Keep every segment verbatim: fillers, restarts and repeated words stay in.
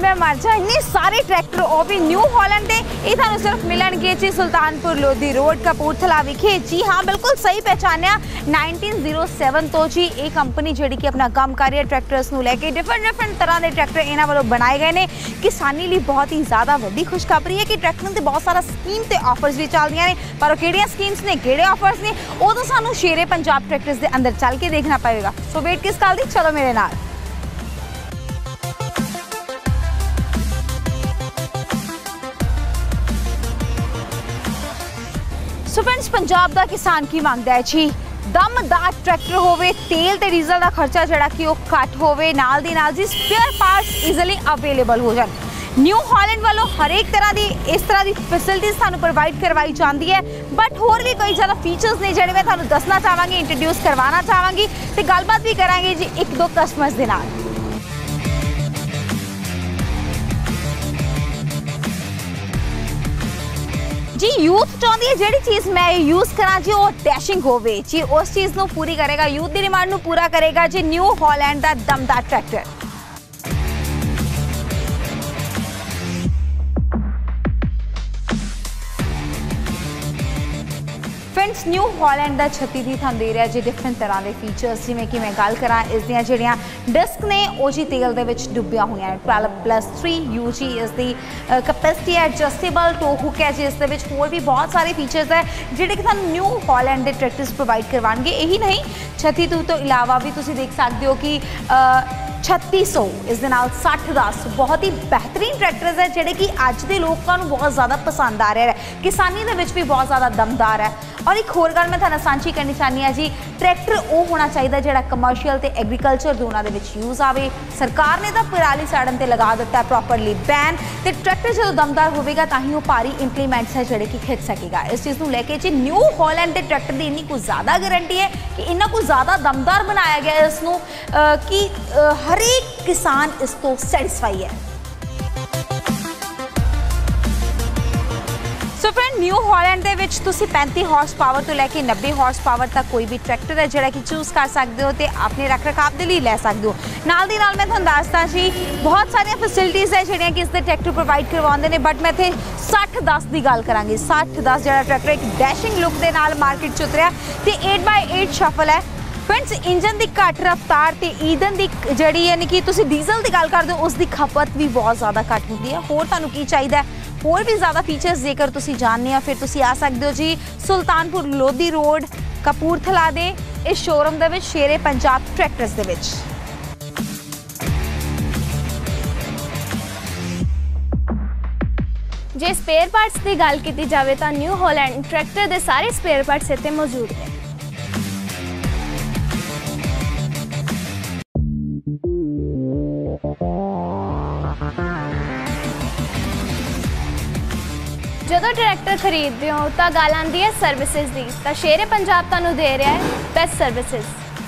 मैं मर जा इन्ने सारे ट्रैक्टर और भी न्यू हॉलैंड दे ये थानू सिर्फ मिलणगे जी सुल्तानपुर लोधी रोड कपूरथला विखे। जी हाँ बिल्कुल सही पहचानिया नाइनटीन ज़ीरो सैवन तो जी ये कंपनी जिहड़ी कि अपना काम कर रही है ट्रैक्टर्स नू लैके डिफरेंट डिफरेंट तरह के ट्रैक्टर इन्हां वालों बनाए गए ने। किसानी लई बहुत ही ज़्यादा वड्डी खुशखबरी है कि ट्रैक्टरां ते बहुत सारा स्कीम ते ऑफर्स भी चलदियां ने पर किहड़ियां स्कीम्स ने किहड़े ऑफर्स ने वो तो सानू शेरे पंजाब ट्रैक्टर्स के अंदर चल के देखना पड़ेगा। सो वेट किस गल दी चलो मेरे नाल। सो फ्रेंड्स पंजाब दा किसान की मंगदा है जी दमदार ट्रैक्टर होवे तेल ते डीजल दा खर्चा जिहड़ा कि वो घट होवे नाल दी नाल जी स्पेयर पार्ट्स ईजिली अवेलेबल हो जाण। न्यू हॉलैंड वालों हर एक तरह की इस तरह की फैसिलिटीज़ थानू प्रोवाइड करवाई जाती है बट होर भी कई ज़्यादा फीचर्स ने जिहड़े मैं थानू दसना चाहांगी इंट्रोड्यूस करवाना चाहांगी ते गलबात भी करांगे जी एक दो कस्टमर्स दे नाल। जी यूथ चाहती है जिहड़ी चीज़ मैं यूज़ करा जी वो डैशिंग होवे जी उस चीज़ नू पूरी करेगा यूथ की डिमांड नू पूरा करेगा जी न्यू हॉलैंड दा दमदार ट्रैक्टर। फ्रेंड्स न्यू हॉलैंड का छत्ती भी थानू दे रहा जी डिफरेंट तरह के फीचर्स जिमें कि मैं गल करा इस दियां जिहड़ियां डिस्क ने वो जी तेल दे विच डुब्बियां हुई हैं ट्वेल्व प्लस थ्री यू जी इसकी कैपेसिटी है एडजस्टेबल टो हुक है जी इस होर भी बहुत सारे फीचर्स है जिहड़े कि थानू न्यू हॉलैंड के ट्रैक्टर्स प्रोवाइड करवाएंगे। यही नहीं छत्ती तो, तो इलावा भी तुसीं देख सकते हो कि छत्ती सौ इस दे नाल सठ दस बहुत ही बेहतरीन ट्रैक्टर्स है जिहड़े कि अज के लोगों को बहुत ज़्यादा पसंद आ रहे हैं किसानी दे विच भी बहुत ज़्यादा दमदार है। और एक होर गल मैं तुहानू सांझी करनी चाहनी हाँ जी ट्रैक्टर वो होना चाहिए जिहड़ा कमर्शियल ते एग्रीकल्चर दोनों दे विच यूज़ आवे। सरकार ने तो पराली साड़न ते लगा दिता है प्रॉपरली बैन ते ट्रैक्टर जो दमदार होगा तां ही वो भारी इंप्लीमेंट्स है जिहड़े कि खिंच सकेगा। इस चीज़ को लैके जी न्यू हॉलैंड के ट्रैक्टर की इन्नी कुछ ज़्यादा गारंटी है कि इन्ना कुछ ज़्यादा दमदार बनाया गया इसनू कि हर एक किसान इस तो सैटिस्फाई है। सो फ्रेंड न्यू हॉलैंड दे विच तुसी पैंती हॉर्स पावर तो लैके नब्बे हॉर्स पावर तक कोई भी ट्रैक्टर है जिहड़ा कि चूज़ कर सकते हो तो अपने रख रखाव के लिए लै सकते हो। नाल दी नाल मैं तुहानू दसदा जी बहुत सारिया फैसिलिटीज़ है जिहड़ियां कि इसके ट्रैक्टर प्रोवाइड करवाते हैं बट मैं इत्थे सठ दस की गल करांगी। सठ दस जिहड़ा ट्रैक्टर एक डैशिंग लुक के नाल मार्केट च उतरिया ते एट बाय एट शफल है। फ्रेंड्स इंजन की घट रफ्तार ते ईंधन की जिहड़ी यानी कि तुसी डीजल की गल करदे हो उसकी खपत भी बहुत ज़्यादा घट होंदी है। होर तुहानू की चाहिए होर भी ज़्यादा फीचर्स जेकर तुसी जानने फिर तुसी आ सकते हो जी सुल्तानपुर लोधी रोड कपूरथला दे इस शोरूम दे विच शेरे पंजाब ट्रैक्टर्स दे विच। जे स्पेयर पार्ट्स की गल की जाए तो न्यू हॉलैंड ट्रैक्टर के सारे स्पेयर पार्ट्स इत्थे मौजूद हैं। जदों ट्रैक्टर खरीदते हो तो गल आती है सर्विसेज की तो शेरे पंजाब तुहानू दे रहा है बेस्ट सर्विसेज।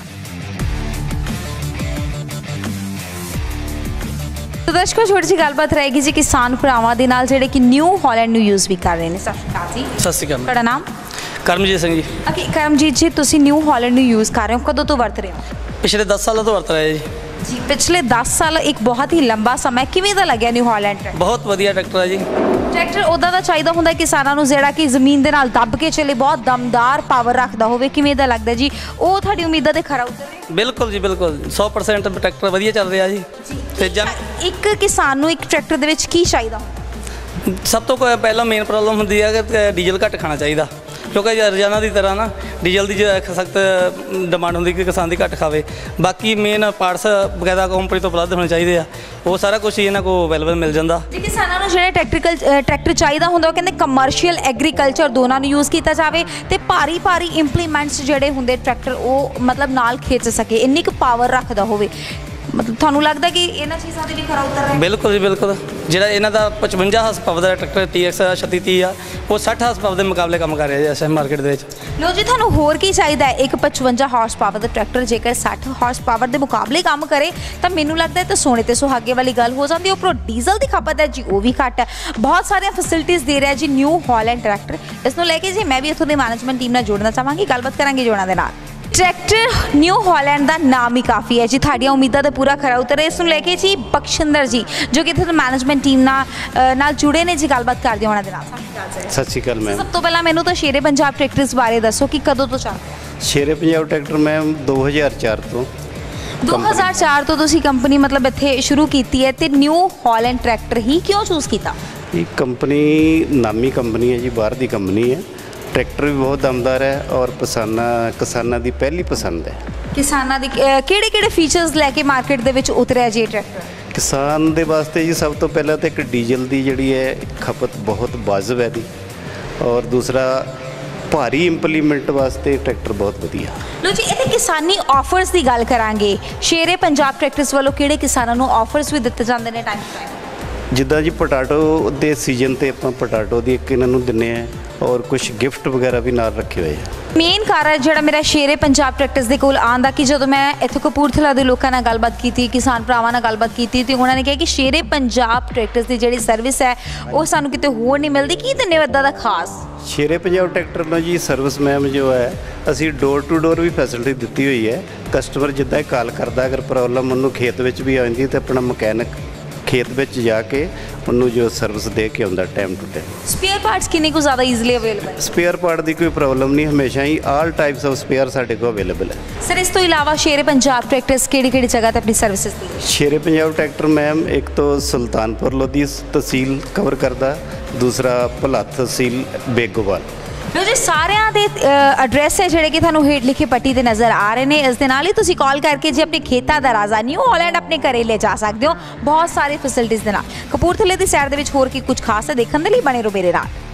तो दर्शकों छोटी जी गलबात रहेगी जी किसान भरावां दे नाल जिहड़े कि न्यू हॉलैंड नू यूज़ भी कर रहे हैं। सत श्री अकाल जी। सत श्री अकाल। तुहाडा नाम? करमजीत सिंह जी। ओके करमजीत जी तुसीं न्यू हॉलैंड नू यूज़ कर रहे हो कदों तो वरत रहे हो? पिछले दस सालों तो वरत रहे जी। जी पिछले दस साल एक बहुत ही लंबा समय किवें दा लग्या न्यू हॉलैंड ट्रैक्टर? बहुत वधिया ट्रैक्टर है जी। ट्रैक्टर उदा दा चाहिदा हुंदा किसानां नूं जिहड़ा कि जमीन दे नाल दब के चले बहुत दमदार पावर रखदा होवे किवें दा लगदा जी वो तुहाडी उम्मीदां ते खरा उतरे? बिल्कुल जी बिल्कुल सौ परसेंट ट्रैक्टर वधिया चल रहा जी। ते जब एक किसान नूं एक ट्रैक्टर दे विच की चाहिदा? सब तो पहला मेन प्रॉब्लम हुंदी है कि डीजल घट खाना चाहिए क्योंकि रोजाना की तरह ना डीजल की सख्त डिमांड होंगी कि किसान की घट खावे। बाकी मेन पार्ट्स वगैरह कंपनी तो उपलब्ध होने चाहिए वो सारा कुछ ही इन्हों को अवेलेबल मिल जाता। जी किसानों को जो टैक्टिकल ट्रैक्टर चाहिए होंगे कहते कमर्शियल एग्रीकल्चर दोनों यूज़ किया जाए तो भारी भारी इंप्लीमेंट्स जोड़े होंगे ट्रैक्टर वो मतलब नाल खिंच सके इन्नी क पावर रखता हो मतलब थानू लगता कि इन्होंने चीज़ों से भी खरा उतर रहा है? बिल्कुल जी बिल्कुल जो इन्हों का पचवंजा हस पावर का ट्रैक्टर टी एक्स छत्ती तीह आ वो सठ हस पावर के मुकाबले काम कर रहा है इस मार्केट के। लो जी थानू होर की चाहिए एक पचवंजा हॉर्स पावर का ट्रैक्टर जेकर सठ हॉर्स पावर के मुकाबले काम करे तो मैनू लगता है तो सोने ते सुहागे वाली गल हो जाती है। उपरों डीजल की खपत है जी वो भी घट है। बहुत सारिया फैसिलिटीज़ दे रहा है जी न्यू हॉलैंड ट्रैक्टर। इसनों लैके जी मैं भी इत्थों की मैनेजमेंट टीम नाल जोड़ना चाहांगी गलबात करांगे जी उन्हां दे नाल। ट्रैक्टर न्यू हॉलैंड का नाम ही काफ़ी है जी, थाड़ियाँ उम्मीदां तो पूरा खरा उतरे। इस लेके जी बख्शिंदर जी जो कि इत्थे मैनेजमेंट टीम नाल नाल जुड़े ने जी, गलबात करदे उन्हां दे नाल। सत श्री अकाल मैम। सब तो पहला मैनू तो शेरे पंजाब ट्रैक्टर्स बारे दसो कि कदों तो चल शेरे पंजाब ट्रैक्टर मैम दो हज़ार चार तो दो हज़ार चार तो तुसी कंपनी मतलब इत्थे शुरू कीती है, ते न्यू हॉलैंड ट्रैक्टर ही क्यों चूज़ कीता? ये कंपनी नामी कंपनी है जी, बाहर की कंपनी है। ट्रैक्टर भी बहुत दमदार है और पसाना किसाना की पहली पसंद है। किसानां दी किहड़े किहड़े फीचर्स लैके मार्केट दे विच उतरिया जी ट्रैक्टर? किसान दे वास्ते जी सब तो पहला तो एक डीजल की जिहड़ी है खपत बहुत वाजिब है दी, और दूसरा भारी इंप्लीमेंट वास्ते ट्रैक्टर बहुत वधिया। लो जी इत्थे किसानी ऑफर्स की गल करांगे, शेरे पंजाब ट्रैक्टर्स वालों किहड़े किसानां नूं ऑफर्स भी दित्ते जांदे ने टाइम टू टाइम? जिद्दां जी पोटैटो दे सीजन ते आपां पोटैटो दी एक इन्हां नूं दिंने आ, और कुछ गिफ्ट वगैरह भी नाल रखे हुए हैं। मेन कारण ਜਿਹੜਾ ਮੇਰਾ ਸ਼ੇਰੇ ਪੰਜਾਬ ਟਰੈਕਟਰਸ ਦੇ ਕੋਲ ਆਉਣ ਦਾ ਕਿ ਜਦੋਂ ਮੈਂ ਇੱਥੇ ਕਪੂਰਥਲਾ ਦੇ ਲੋਕਾਂ ਨਾਲ ਗੱਲਬਾਤ ਕੀਤੀ, ਕਿਸਾਨ ਭਰਾਵਾਂ ਨਾਲ ਗੱਲਬਾਤ ਕੀਤੀ, ਤੇ ਉਹਨਾਂ ਨੇ ਕਿਹਾ ਕਿ ਸ਼ੇਰੇ ਪੰਜਾਬ ਟਰੈਕਟਰਸ ਦੀ ਜਿਹੜੀ ਸਰਵਿਸ ਹੈ ਉਹ ਸਾਨੂੰ ਕਿਤੇ ਹੋਰ ਨਹੀਂ ਮਿਲਦੀ। ਕੀ ਧੰਨਵਾਦ ਦਾ ਖਾਸ शेरे पंजाब ट्रैक्टर में जी सर्विस मैम जो है असी डोर टू डोर भी फैसिलिटी दी हुई है। कस्टमर जिदा कॉल करता अगर प्रॉब्लम उन्होंने खेत में भी आती तो अपना मकैनिक खेत में जाके उन्होंने जो सर्विस दे के आता time to time. Spare parts किन्ने को ज़्यादा ईजिली अवेलेबल? स्पेयर पार्ट की कोई प्रॉब्लम नहीं, हमेशा ही ऑल टाइप्स ऑफ स्पेयर साढ़े को अवेलेबल है। सर इस तो इलावा शेरे पंजाब ट्रैक्टर्स केड़ी केड़ी जगह ते अपनी सर्विसेज दी? शेरे पंजाब ट्रैक्टर मैम एक तो सुल्तानपुर लोधी तहसील कवर करता, दूसरा भुलत्थ तहसील बेगोवाल। लो जी सारिਆਂ ਦੇ ਐਡਰੈਸ ਹੈ ਜਿਹੜੇ ਕਿ ਤੁਹਾਨੂੰ ਹੇਠ ਲਿਖੇ ਪੱਟੀ ਤੇ ਨਜ਼ਰ ਆ ਰਹੇ ਨੇ। ਇਸ ਦੇ ਨਾਲ ਹੀ ਤੁਸੀਂ ਕਾਲ ਕਰਕੇ ਜੇ ਆਪਣੇ ਖੇਤਾਂ ਦਾ ਰਾਜ਼ਾ ਨਿਊ ਹਾਲੈਂਡ ਆਪਣੇ ਘਰੇ ਲੈ ਜਾ ਸਕਦੇ ਹੋ ਬਹੁਤ ਸਾਰੇ ਫੈਸਿਲਿਟੀਆਂ ਦੇ ਨਾਲ। ਕਪੂਰਥਲੇ ਦੀ ਸਾਈਡ ਦੇ ਵਿੱਚ ਹੋਰ ਕੀ ਕੁਝ ਖਾਸ ਹੈ ਦੇਖਣ ਦੇ ਲਈ ਬਣੇ ਰਹੋ ਮੇਰੇ ਨਾਲ।